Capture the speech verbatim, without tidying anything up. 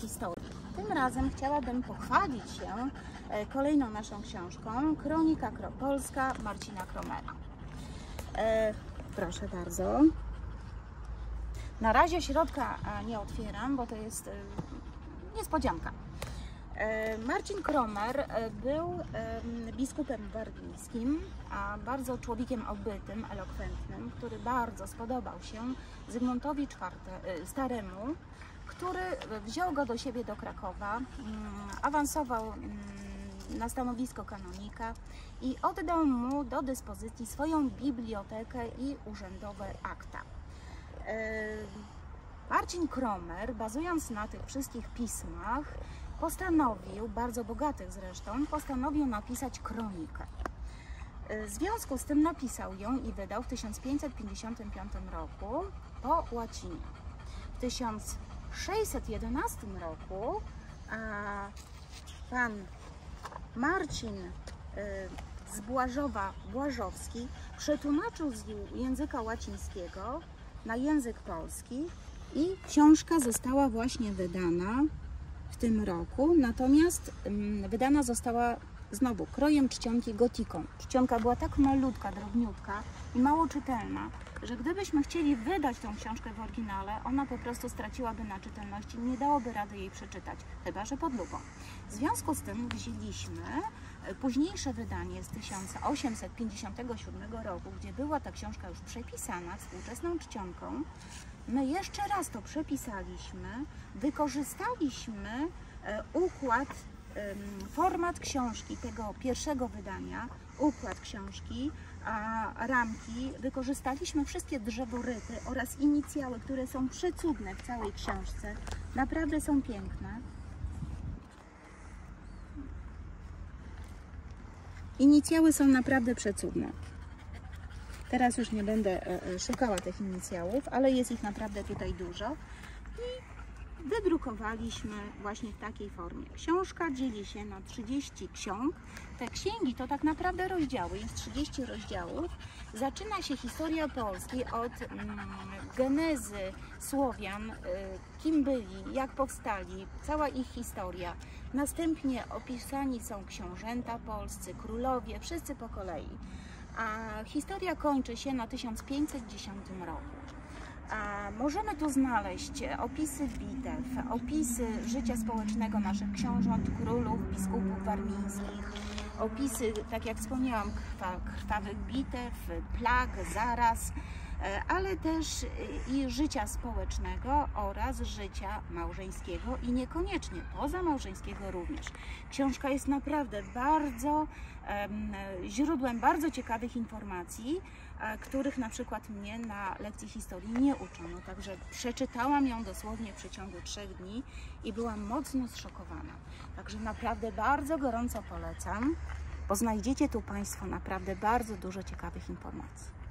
historii. Tym razem chciałabym pochwalić się kolejną naszą książką, Kronika Polska Marcina Kromera. E, proszę bardzo. Na razie środka nie otwieram, bo to jest niespodzianka. Marcin Kromer był biskupem warmińskim, a bardzo człowiekiem obytym, elokwentnym, który bardzo spodobał się Zygmuntowi Staremu, który wziął go do siebie do Krakowa, awansował na stanowisko kanonika i oddał mu do dyspozycji swoją bibliotekę i urzędowe akta. Marcin Kromer, bazując na tych wszystkich pismach, postanowił, bardzo bogatych zresztą, postanowił napisać kronikę. W związku z tym napisał ją i wydał w tysiąc pięćset pięćdziesiątym piątym roku po łacinie. W tysiąc sześćset jedenastym roku a, pan Marcin y, z Błażowa Błażowski przetłumaczył z języka łacińskiego na język polski i książka została właśnie wydana w tym roku, natomiast ym, wydana została znowu krojem czcionki gotiką. Czcionka była tak malutka, drobniutka i mało czytelna, że gdybyśmy chcieli wydać tą książkę w oryginale, ona po prostu straciłaby na czytelności, nie dałoby rady jej przeczytać, chyba że pod lupą. W związku z tym wzięliśmy późniejsze wydanie z tysiąc osiemset pięćdziesiątego siódmego roku, gdzie była ta książka już przepisana współczesną czcionką. My jeszcze raz to przepisaliśmy, wykorzystaliśmy układ, format książki, tego pierwszego wydania, układ książki, a ramki, wykorzystaliśmy wszystkie drzeworyty oraz inicjały, które są przecudne w całej książce, naprawdę są piękne. Inicjały są naprawdę przecudne. Teraz już nie będę szukała tych inicjałów, ale jest ich naprawdę tutaj dużo. I wydrukowaliśmy właśnie w takiej formie. Książka dzieli się na trzydzieści ksiąg. Te księgi to tak naprawdę rozdziały, jest trzydzieści rozdziałów. Zaczyna się historia Polski od mm, genezy Słowian, y, kim byli, jak powstali, cała ich historia. Następnie opisani są książęta polscy, królowie, wszyscy po kolei. A historia kończy się na tysiąc pięćset dziesiątym roku. A możemy tu znaleźć opisy bitew, opisy życia społecznego naszych książąt, królów, biskupów warmińskich, opisy, tak jak wspomniałam, krwa, krwawych bitew, plag, zaraz, ale też i życia społecznego oraz życia małżeńskiego i niekoniecznie pozamałżeńskiego również. Książka jest naprawdę bardzo um, źródłem bardzo ciekawych informacji, których na przykład mnie na lekcji historii nie uczono. Także przeczytałam ją dosłownie w przeciągu trzech dni i byłam mocno zszokowana. Także naprawdę bardzo gorąco polecam, bo znajdziecie tu Państwo naprawdę bardzo dużo ciekawych informacji.